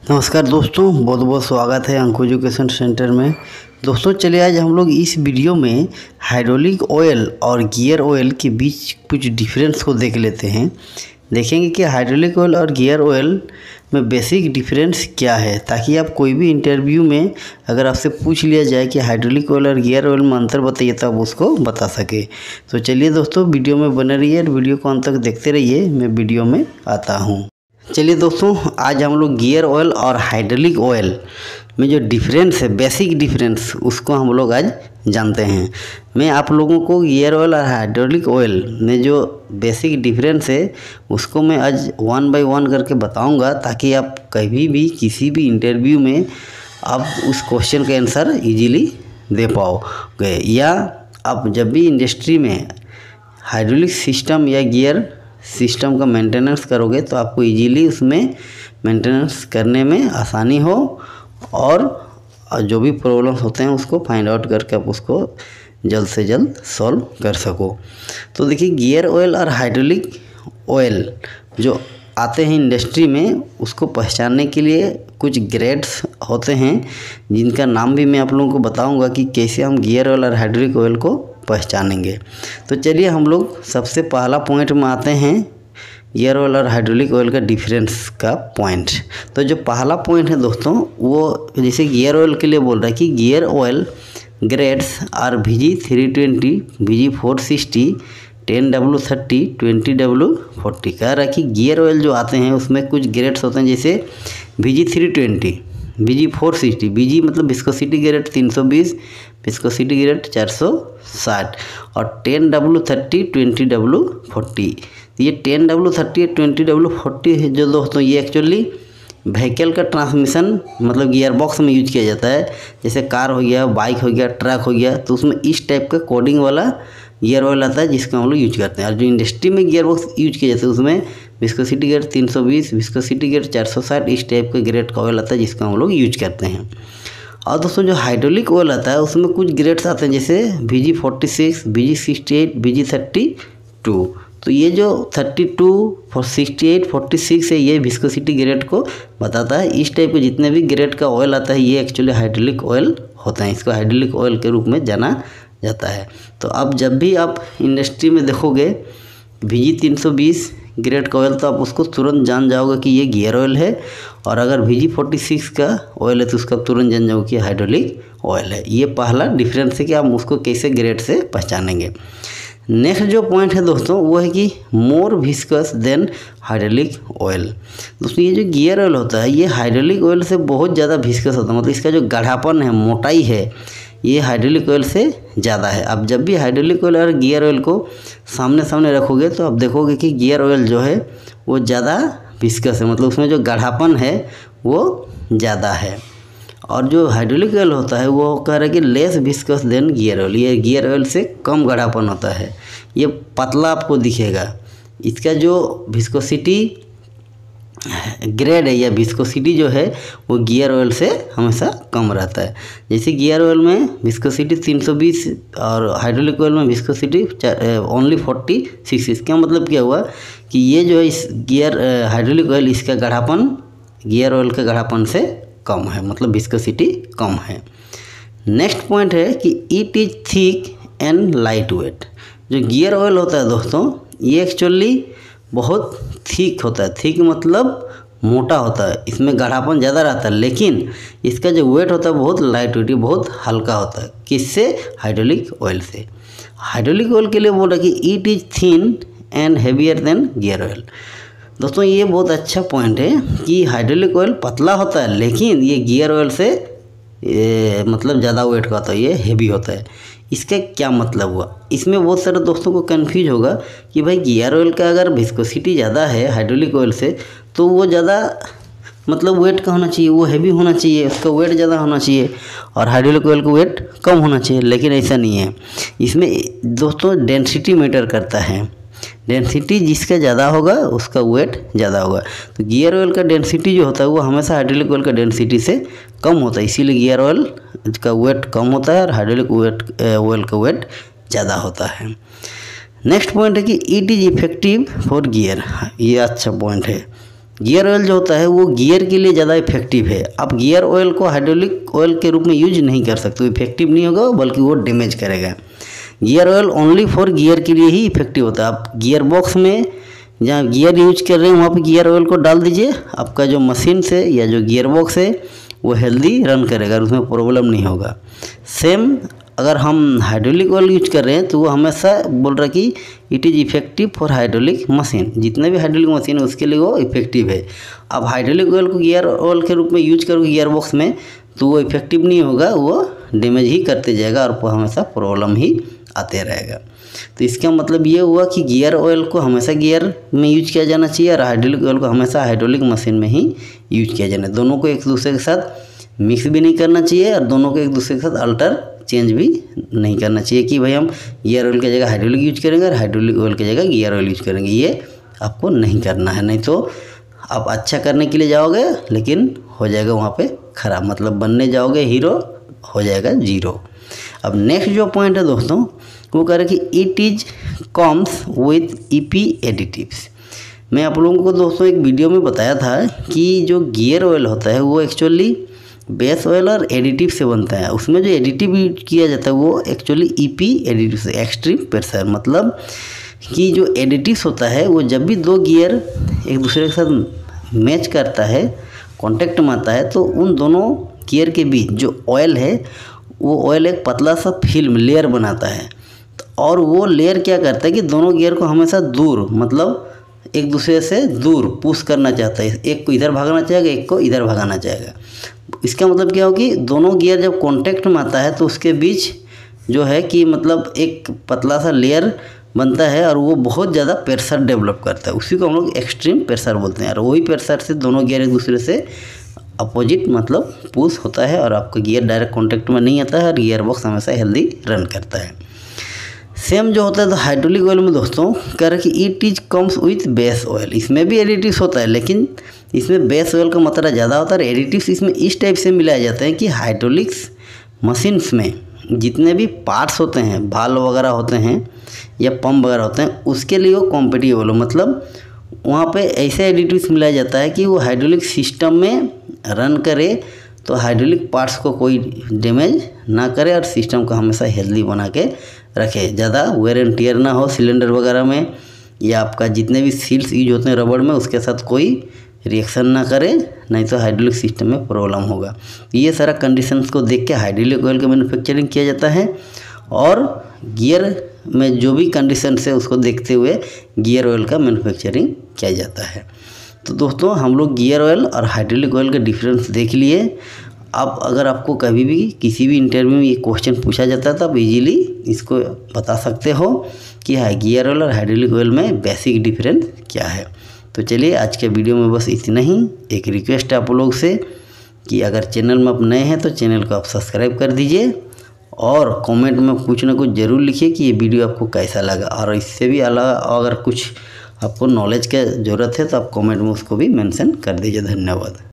नमस्कार दोस्तों, बहुत बहुत स्वागत है अंकु एजुकेशन सेंटर में। दोस्तों चलिए आज हम लोग इस वीडियो में हाइड्रोलिक ऑयल और गियर ऑयल के बीच कुछ डिफरेंस को देख लेते हैं। देखेंगे कि हाइड्रोलिक ऑयल और गियर ऑयल में बेसिक डिफरेंस क्या है, ताकि आप कोई भी इंटरव्यू में अगर आपसे पूछ लिया जाए कि हाइड्रोलिक ऑयल और गियर ऑयल में अंतर बताइए तो आप उसको बता सके। तो चलिए दोस्तों वीडियो में बने रहिए और वीडियो को अंत तक देखते रहिए। मैं वीडियो में आता हूँ। चलिए दोस्तों आज हम लोग गियर ऑयल और हाइड्रोलिक ऑयल में जो डिफरेंस है, बेसिक डिफरेंस, उसको हम लोग आज जानते हैं। मैं आप लोगों को गियर ऑयल और हाइड्रोलिक ऑयल में जो बेसिक डिफरेंस है उसको मैं आज 1 बाय 1 करके बताऊंगा, ताकि आप कभी भी किसी भी इंटरव्यू में आप उस क्वेश्चन का आंसर इजीली दे पाओगे, या आप जब भी इंडस्ट्री में हाइड्रोलिक सिस्टम या गियर सिस्टम का मेंटेनेंस करोगे तो आपको इजीली उसमें मेंटेनेंस करने में आसानी हो और जो भी प्रॉब्लम्स होते हैं उसको फाइंड आउट करके आप उसको जल्द से जल्द सॉल्व कर सको। तो देखिए गियर ऑयल और हाइड्रोलिक ऑयल जो आते हैं इंडस्ट्री में, उसको पहचानने के लिए कुछ ग्रेड्स होते हैं जिनका नाम भी मैं आप लोगों को बताऊंगा कि कैसे हम गियर ऑयल और हाइड्रोलिक ऑयल को पहचानेंगे। तो चलिए हम लोग सबसे पहला पॉइंट में आते हैं, गियर ऑयल और हाइड्रोलिक ऑयल का डिफरेंस का पॉइंट। तो जो पहला पॉइंट है दोस्तों, वो जैसे गियर ऑयल के लिए बोल रहा है कि gear oil grades are VG320, VG460, 10W30, 20W40। कह रहा है कि गियर ऑयल जो आते हैं उसमें कुछ ग्रेड्स होते हैं, जैसे VG320, VG460, VG मतलब विस्कोसिटी ग्रेड 320, विस्कोसिटी ग्रेड 460 और 10W30, 20W40। ये 10W30 और 20W40 है जो दोस्तों, ये एक्चुअली व्हीकल का ट्रांसमिशन मतलब गियर बॉक्स में यूज किया जाता है। जैसे कार हो गया, बाइक हो गया, ट्रक हो गया, तो उसमें इस टाइप का कोडिंग वाला गियर ऑयल आता है जिसको हम लोग यूज करते हैं। और जो इंडस्ट्री में गियर बॉक्स यूज किया जाता है उसमें विस्कोसिटी ग्रेड 320, विस्कोसिटी ग्रेड 460, इस टाइप का ग्रेड का ऑयल आता है जिसको हम लोग यूज करते हैं। और दोस्तों जो हाइड्रोलिक ऑयल आता है उसमें कुछ ग्रेड्स आते हैं, जैसे VG46, VG68, VG32। तो ये जो 32, 68, 46 है, ये विस्कोसिटी ग्रेड को बताता है। इस टाइप के जितने भी ग्रेड का ऑयल आता है ये एक्चुअली हाइड्रोलिक ऑयल होता है। इसको हाइड्रोलिक ऑयल के रूप में जाना जाता है। तो अब जब भी आप इंडस्ट्री में देखोगे VG320 ग्रेड का ऑयल, तो आप उसको तुरंत जान जाओगे कि ये गियर ऑयल है, और अगर VG46 का ऑयल है तो उसका तुरंत जान जाओगे कि हाइड्रोलिक ऑयल है। ये पहला डिफरेंस है कि आप उसको कैसे ग्रेड से पहचानेंगे। नेक्स्ट जो पॉइंट है दोस्तों वो है कि more viscous than hydraulic oil. दोस्तों ये जो गियर ऑयल होता है ये हाइड्रोलिक ऑयल से बहुत ज़्यादा विस्कस होता है, मतलब इसका जो गाढ़ापन है, मोटाई है, ये हाइड्रोलिक ऑयल से ज़्यादा है। अब जब भी हाइड्रोलिक ऑयल और गियर ऑयल को सामने सामने रखोगे तो आप देखोगे कि गियर ऑयल जो है वो ज़्यादा विस्कस है, मतलब उसमें जो गाढ़ापन है वो ज़्यादा है। और जो हाइड्रोलिक ऑयल होता है वो कह रहा है कि less viscous than gear oil, ये गियर ऑयल से कम गाढ़ापन होता है, ये पतला आपको दिखेगा। इसका जो विस्कोसिटी ग्रेड है या विस्कोसिटी जो है वो गियर ऑयल से हमेशा कम रहता है। जैसे गियर ऑयल में विस्कोसिटी 320 और हाइड्रोलिक ऑयल में विस्कोसिटी ओनली 46। इसका मतलब क्या हुआ कि ये जो है इस गियर हाइड्रोलिक ऑयल, इसका गाढ़ापन गियर ऑयल के गाढ़ापन से कम है, मतलब विस्कोसिटी कम है। नेक्स्ट पॉइंट है कि it is thick and light weight. जो गियर ऑयल होता है दोस्तों ये एक्चुअली बहुत थिक होता है। थिक मतलब मोटा होता है, इसमें गाढ़ापन ज़्यादा रहता है, लेकिन इसका जो वेट होता है बहुत लाइट वेट, बहुत हल्का होता है। किससे? हाइड्रोलिक ऑयल से। हाइड्रोलिक ऑयल के लिए बोल रहा है कि it is thin and heavier than gear oil. दोस्तों ये बहुत अच्छा पॉइंट है कि हाइड्रोलिक ऑयल पतला होता है, लेकिन ये गियर ऑयल से मतलब ज़्यादा वेट का होता है, ये हेवी होता है। इसका क्या मतलब हुआ? इसमें बहुत सारे दोस्तों को कंफ्यूज होगा कि भाई गियर ऑयल का अगर विस्कोसिटी ज़्यादा है हाइड्रोलिक ऑयल से तो वो ज़्यादा मतलब वेट का होना चाहिए, वो हैवी होना चाहिए, उसका वेट ज़्यादा होना चाहिए, और हाइड्रोलिक ऑयल का वेट कम होना चाहिए। लेकिन ऐसा नहीं है। इसमें दोस्तों डेंसिटी मैटर करता है। डेंसिटी जिसका ज़्यादा होगा उसका वेट ज़्यादा होगा। तो गियर ऑयल का डेंसिटी जो होता है वो हमेशा हाइड्रोलिक ऑयल का डेंसिटी से कम होता है, इसीलिए गियर ऑयल का वेट कम होता है और हाइड्रोलिक ऑयल का वेट ज़्यादा होता है। नेक्स्ट पॉइंट है कि it is effective for gear. ये अच्छा पॉइंट है गियर ऑयल जो होता है वो गियर के लिए ज़्यादा इफेक्टिव है। आप गियर ऑयल को हाइड्रोलिक ऑयल के रूप में यूज नहीं कर सकते, इफेक्टिव नहीं होगा बल्कि वो डैमेज करेगा। Gear oil only for gear के लिए ही इफेक्टिव होता है। आप गियर बॉक्स में जहाँ गियर यूज कर रहे हैं वहाँ पे गियर ऑयल को डाल दीजिए, आपका जो मशीन से या जो गियर बॉक्स है वो हेल्दी रन करेगा और उसमें प्रॉब्लम नहीं होगा। सेम अगर हम हाइड्रोलिक ऑयल यूज कर रहे हैं तो वो हमेशा बोल रहा है कि it is effective for hydraulic machine, जितने भी हाइड्रोलिक मशीन है उसके लिए वो इफेक्टिव है। अब हाइड्रोलिक ऑयल को गियर ऑयल के रूप में यूज करोगे गियर बॉक्स में तो वो इफेक्टिव नहीं होगा, वो डैमेज ही करते जाएगा और वो हमेशा प्रॉब्लम ही आते रहेगा। तो इसका मतलब ये हुआ कि गियर ऑयल को हमेशा गियर में यूज किया जाना चाहिए और हाइड्रोलिक ऑयल को हमेशा हाइड्रोलिक मशीन में ही यूज किया जाना है। दोनों को एक दूसरे के साथ मिक्स भी नहीं करना चाहिए और दोनों को एक दूसरे के साथ अल्टर चेंज भी नहीं करना चाहिए कि भाई हम गियर ऑयल की जगह हाइड्रोलिक यूज करेंगे और हाइड्रोलिक ऑयल की जगह गियर ऑयल यूज करेंगे, ये आपको नहीं करना है। नहीं तो आप अच्छा करने के लिए जाओगे लेकिन हो जाएगा वहाँ पे ख़राब, मतलब बनने जाओगे हीरो हो जाएगा जीरो। अब नेक्स्ट जो पॉइंट है दोस्तों वो कह रहे कि it is comes with EP additives. मैं आप लोगों को दोस्तों एक वीडियो में बताया था कि जो गियर ऑयल होता है वो एक्चुअली बेस ऑयल और एडिटिव से बनता है। उसमें जो एडिटिव किया जाता है वो एक्चुअली ईपी एडिटिव से, एक्सट्रीम प्रेशर, मतलब कि जो एडिटिव्स होता है वो जब भी दो गियर एक दूसरे के साथ मैच करता है, कांटेक्ट में आता है, तो उन दोनों गियर के बीच जो ऑयल है वो ऑयल एक पतला सा फिल्म लेयर बनाता है और वो लेयर क्या करता है कि दोनों गियर को हमेशा दूर, मतलब एक दूसरे से दूर पुश करना चाहता है। एक को इधर भागना चाहेगा, एक को इधर भगाना चाहेगा। इसका मतलब क्या हो कि दोनों गियर जब कांटेक्ट में आता है तो उसके बीच जो है कि मतलब एक पतला सा लेयर बनता है और वो बहुत ज़्यादा प्रेशर डेवलप करता है। उसी को हम लोग एक्सट्रीम प्रेशर बोलते हैं और वही प्रेशर से दोनों गियर एक दूसरे से अपोजिट मतलब पुश होता है और आपका गियर डायरेक्ट कांटेक्ट में नहीं आता है और गियर बॉक्स हमेशा हेल्दी रन करता है। सेम जो होता है तो हाइड्रोलिक ऑयल में दोस्तों कह रहे कि it is comes with base oil. इसमें भी एडिटिव्स होता है लेकिन इसमें बेस ऑयल का मात्रा ज़्यादा होता है। एडिटिव्स इसमें इस टाइप से मिलाए जाते हैं कि हाइड्रोलिक्स मशीन्स में जितने भी पार्ट्स होते हैं, भाल वगैरह होते हैं या पंप वगैरह होते हैं, उसके लिए वो कॉम्पेटिबल हो, मतलब वहाँ पे ऐसे एडिटिव्स मिलाया जाता है कि वो हाइड्रोलिक सिस्टम में रन करे तो हाइड्रोलिक पार्ट्स को कोई डैमेज ना करे और सिस्टम को हमेशा हेल्दी बना के रखे, ज़्यादा वेयर एंड टियर ना हो सिलेंडर वगैरह में, या आपका जितने भी सील्स यूज होते हैं रबड़ में उसके साथ कोई रिएक्शन ना करे, नहीं तो हाइड्रोलिक सिस्टम में प्रॉब्लम होगा। ये सारा कंडीशंस को देख के हाइड्रोलिक ऑयल का मैन्युफैक्चरिंग किया जाता है और गियर में जो भी कंडीशंस है उसको देखते हुए गियर ऑयल का मैन्युफैक्चरिंग किया जाता है। तो दोस्तों हम लोग गियर ऑयल और हाइड्रोलिक ऑयल का डिफरेंस देख लिए। अब अगर आपको कभी भी किसी भी इंटरव्यू में ये क्वेश्चन पूछा जाता है तो आप इजीली इसको बता सकते हो कि हाँ गियर ऑयल और हाइड्रोलिक ऑयल में बेसिक डिफरेंस क्या है। तो चलिए आज के वीडियो में बस इतना ही। एक रिक्वेस्ट है आप लोग से कि अगर चैनल में आप नए हैं तो चैनल को आप सब्सक्राइब कर दीजिए और कमेंट में कुछ ना कुछ ज़रूर लिखिए कि ये वीडियो आपको कैसा लगा, और इससे भी अलग अगर कुछ आपको नॉलेज की ज़रूरत है तो आप कमेंट में उसको भी मेंशन कर दीजिए। धन्यवाद।